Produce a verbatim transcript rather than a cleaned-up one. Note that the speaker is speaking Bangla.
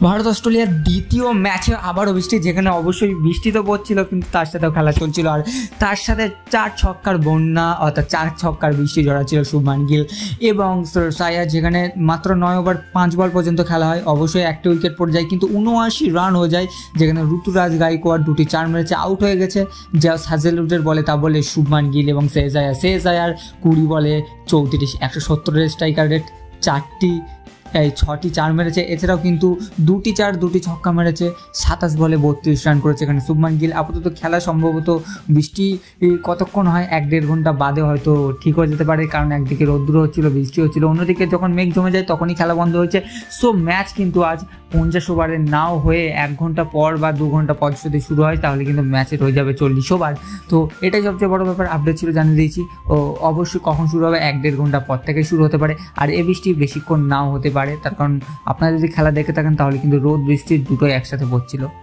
ভারত অস্ট্রেলিয়ার দ্বিতীয় ম্যাচে আবারও বৃষ্টি, যেখানে অবশ্যই বৃষ্টি তো পড়ছিল কিন্তু তার সাথেও খেলা চলছিল, আর তার সাথে চার ছক্কার বন্যা অর্থাৎ চার ছক্কার বৃষ্টি ঝরাচ্ছিল শুভমান গিল এবং শ্রেয়াস আয়ার, যেখানে মাত্র নয় ওভার পাঁচ বল পর্যন্ত খেলা হয়। অবশ্যই একটা উইকেট পড়ে যায় কিন্তু উনআশি রান হয়ে যায়, যেখানে ঋতুরাজ গাইকোয়াড় দুটি চার মেরেছে, আউট হয়ে গেছে। যা হ্যাজেলউডের বলে তা বলে শুভমান গিল এবং শ্রেয়াস আয়ার শ্রেয়াস আয়ার কুড়ি বলে চৌত্রিশ, একশো সত্তরের স্ট্রাইকার রেট, চারটি এই ছটি চার মেরেছে, এছাড়াও কিন্তু দুটি চার দুটি ছক্কা মেরেছে, সাতাশ বলে বত্রিশ রান করেছে এখানে শুভমান গিল। আপাতত খেলা সম্ভবত বৃষ্টি কতক্ষণ হয়, এক দেড় ঘন্টা বাদে হয়তো ঠিক হয়ে যেতে পারে, কারণ একদিকে রৌদ্র হচ্ছিল, বৃষ্টি হচ্ছিল, অন্যদিকে যখন মেঘ জমে যায় তখনই খেলা বন্ধ হয়েছে। সো ম্যাচ কিন্তু আজ পঞ্চাশ ওভারে নাও হয়ে এক ঘন্টা পর বা দু ঘন্টা পর যদি শুরু হয় তাহলে কিন্তু ম্যাচের হয়ে যাবে চল্লিশ ওভার। তো এটাই সবচেয়ে বড় ব্যাপার, আপডেট ছিল জানিয়ে দিয়েছি। ও অবশ্যই কখন শুরু হবে, এক দেড় ঘন্টা পর থেকে শুরু হতে পারে, আর এই বৃষ্টি বেশিক্ষণ নাও হতে পারে, তার কারণ আপনারা যদি খেলা দেখে থাকেন তাহলে কিন্তু রোদ বৃষ্টি দুটোই একসাথে পড়ছিল।